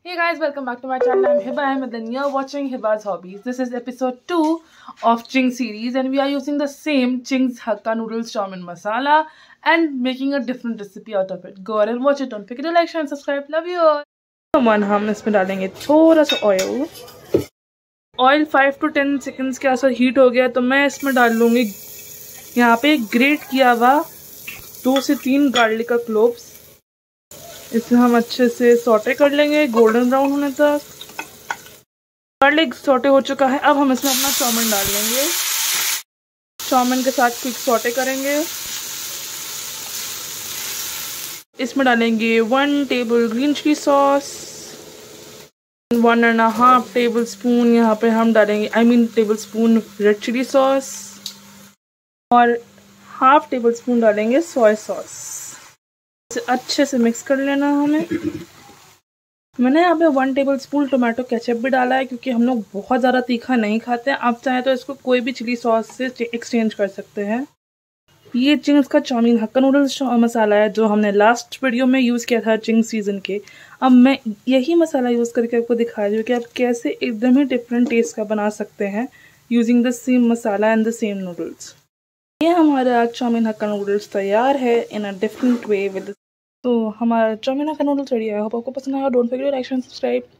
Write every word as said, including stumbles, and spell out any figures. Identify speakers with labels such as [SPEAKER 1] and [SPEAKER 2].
[SPEAKER 1] Hey guys, welcome back to my channel. I'm Hiba Ahmed and you're watching Hiba's Hobbies. This is episode two of Ching series and we are using the same Ching's Hakka Noodles Chow Mein Masala and making a different recipe out of it. Go ahead and watch it. Don't forget to like, share and subscribe. Love you all. One, हम इसमें डालेंगे थोड़ा सा oil. Oil five to ten seconds के आसपास heat हो गया तो मैं इसमें डाल लूँगी यहाँ पे ग्रेट किया हुआ दो से तीन गार्लिक का क्लोव्स. इसे हम अच्छे से सॉटे कर लेंगे गोल्डन ब्राउन होने तक. गार्लिक सॉटे हो चुका है. अब हम इसमें अपना चाउमीन डाल लेंगे. चाउमीन के साथ क्विक सॉटे करेंगे. इसमें डालेंगे one table green chilli sauce, one and half tablespoon यहाँ पे हम डालेंगे I mean tablespoon red chilli sauce और हाफ टेबल स्पून डालेंगे सोया सॉस. इसे अच्छे से मिक्स कर लेना हमें. मैंने यहाँ पे one tablespoon tomato ketchup भी डाला है क्योंकि हम लोग बहुत ज़्यादा तीखा नहीं खाते हैं. आप चाहें तो इसको कोई भी चिली सॉस से एक्सचेंज कर सकते हैं. ये चिंग्स का चाउमीन हक्का नूडल्स मसाला है जो हमने लास्ट वीडियो में यूज़ किया था चिंग सीजन के. अब मैं यही मसाला यूज़ करके आपको दिखा रही हूँ कि आप कैसे एकदम ही डिफरेंट टेस्ट का बना सकते हैं using the same masala and the same noodles. ये हमारा चाउमीन हक्का नूडल्स तैयार है इन अ डिफरेंट वे विद. तो हमारा चाउमीन हक्का नूडल्स रेडी है. होप आपको पसंद आया. Don't forget to like and subscribe.